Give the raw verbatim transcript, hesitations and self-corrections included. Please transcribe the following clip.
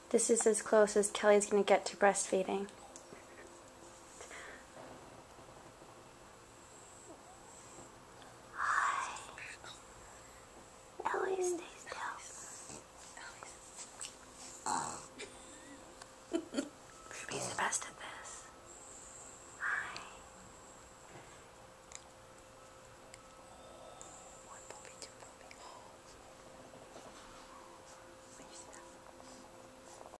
This is as close as Kelly's going to get to breastfeeding. Hi. Ellie, stay still. He's the best at